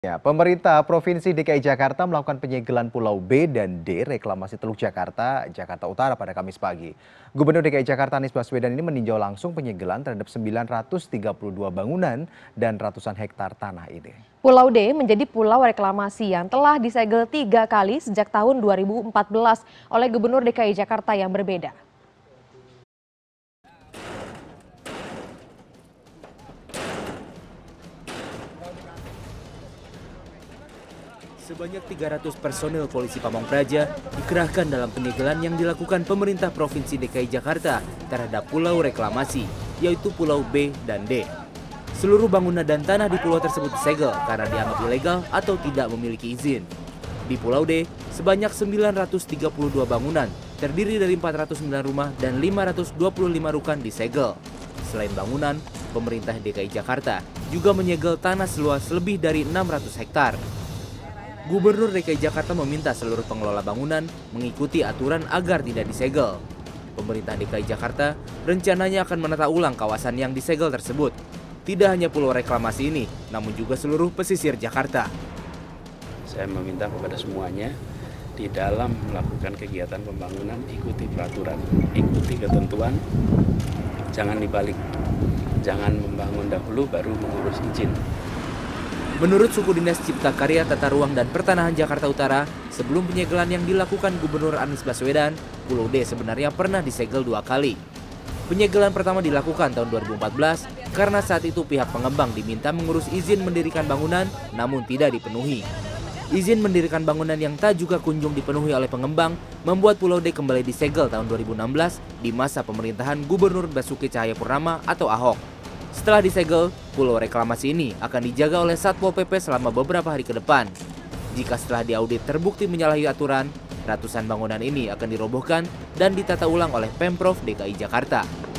Ya, pemerintah Provinsi DKI Jakarta melakukan penyegelan Pulau B dan D reklamasi Teluk Jakarta, Jakarta Utara pada Kamis pagi. Gubernur DKI Jakarta Anies Baswedan ini meninjau langsung penyegelan terhadap 932 bangunan dan ratusan hektar tanah ini. Pulau D menjadi pulau reklamasi yang telah disegel 3 kali sejak tahun 2014 oleh Gubernur DKI Jakarta yang berbeda. Sebanyak 300 personil polisi Pamong Praja dikerahkan dalam penyegelan yang dilakukan pemerintah Provinsi DKI Jakarta terhadap pulau reklamasi, yaitu Pulau B dan D. Seluruh bangunan dan tanah di pulau tersebut disegel karena dianggap ilegal atau tidak memiliki izin. Di Pulau D, sebanyak 932 bangunan terdiri dari 409 rumah dan 525 rukan disegel. Selain bangunan, pemerintah DKI Jakarta juga menyegel tanah seluas lebih dari 600 hektar. Gubernur DKI Jakarta meminta seluruh pengelola bangunan mengikuti aturan agar tidak disegel. Pemerintah DKI Jakarta rencananya akan menata ulang kawasan yang disegel tersebut. Tidak hanya pulau reklamasi ini, namun juga seluruh pesisir Jakarta. Saya meminta kepada semuanya di dalam melakukan kegiatan pembangunan ikuti peraturan, ikuti ketentuan, jangan dibalik. Jangan membangun dahulu baru mengurus izin. Menurut Suku Dinas Cipta Karya Tata Ruang dan Pertanahan Jakarta Utara, sebelum penyegelan yang dilakukan Gubernur Anies Baswedan, Pulau D sebenarnya pernah disegel 2 kali. Penyegelan pertama dilakukan tahun 2014 karena saat itu pihak pengembang diminta mengurus izin mendirikan bangunan namun tidak dipenuhi. Izin mendirikan bangunan yang tak juga kunjung dipenuhi oleh pengembang membuat Pulau D kembali disegel tahun 2016 di masa pemerintahan Gubernur Basuki Cahayapurnama atau Ahok. Setelah disegel, pulau reklamasi ini akan dijaga oleh Satpol PP selama beberapa hari ke depan. Jika setelah diaudit terbukti menyalahi aturan, ratusan bangunan ini akan dirobohkan dan ditata ulang oleh Pemprov DKI Jakarta.